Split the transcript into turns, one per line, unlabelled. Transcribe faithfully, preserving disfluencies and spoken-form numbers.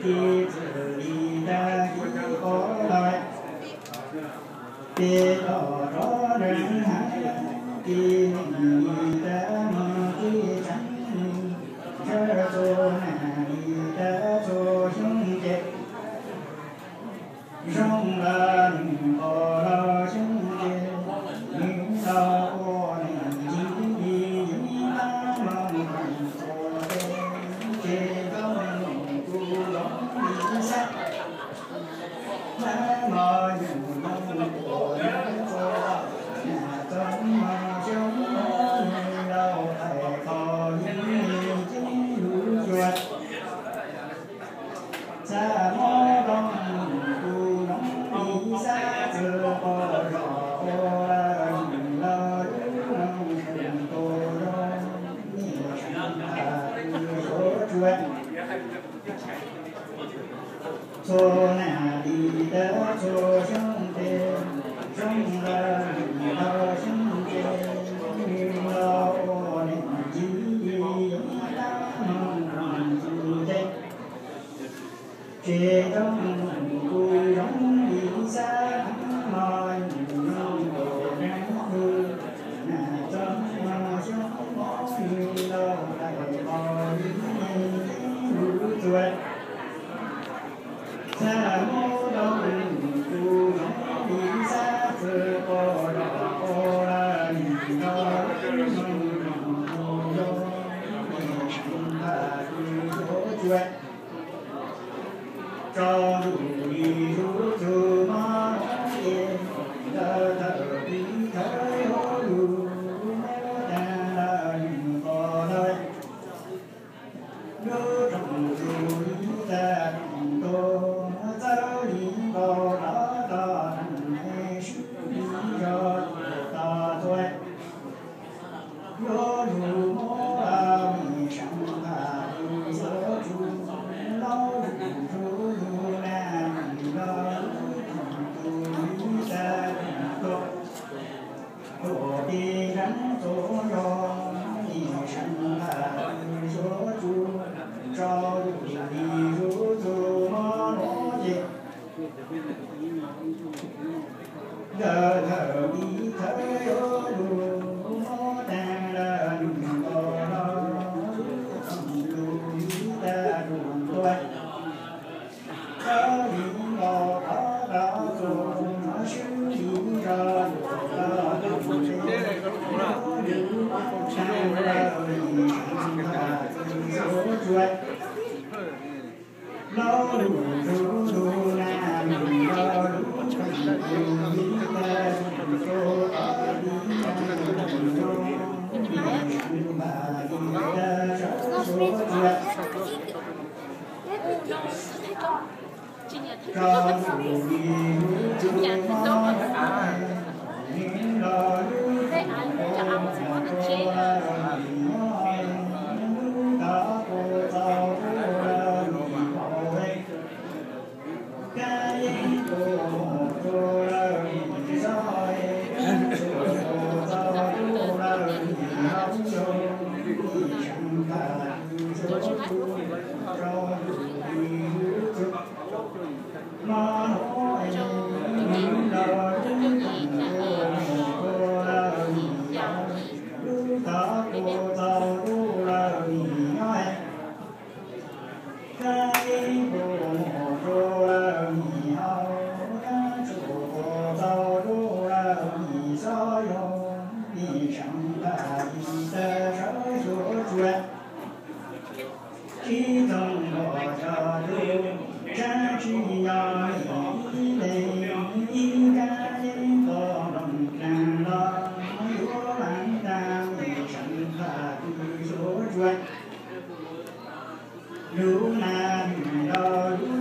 ti tử đi ra đi có lợi ti đỏ rõ ràng hai ti đi ra mơ ti trắng chớ cho nà đi ra cho chúng chết rong là những có lo chúng chết những lo ô nền chính đi những ta mong thành tổ tế công tu lóng đi sắc na mơ những mong của những cô nhà tâm mà chúng người đâu thầy có những chính hữu duật xa mô đông tu nóng đi xa chưa có rõ ô la những lo đứng nông thần tô rong nhiều sẵn thà số chuyện số nà đi tới số trong tiền trong là những lo trong tiền những lo ô nên chỉ đi ta mong rằng dù thế chế trong vui rong đi xa mọi những đồ nắng hư nà trong hoa trong mỗi lâu tại mọi những hữu chuột xa mô đông tu rong đi xa chưa có đỏ ô la nhìn lo mong mong mong mong mong thà số chuột cho đủ đi rút chu ma yên đỡ thở đi thấy hối đủ nếu ta là những có lời đưa trong chu đi ta trong tô giáo đi có đó ta thành hay sức đi cho ta thôi vô đủ mô a mi sẵn thà đi sớ chu lâu đủ chu tổ đi rắn tổ do đi sẵn là số chu cho đi rú chu mơ nó dịch đờ thở đi thấy ô đủ nó đang là đừng có lo không đủ ta đủ tuổi có đi ngò có đó rồi nó sư đi ra đó đúng thế đứng sang là vì là số chuột lâu đủ đủ đủ là mình lo đủ đủ đi ta số ở đi ra đủ đi bà đi ra số chuột cho dù đi chúng nhà thì tốt hơn à thế anh cho ông sẽ có được chế Lũ nam đó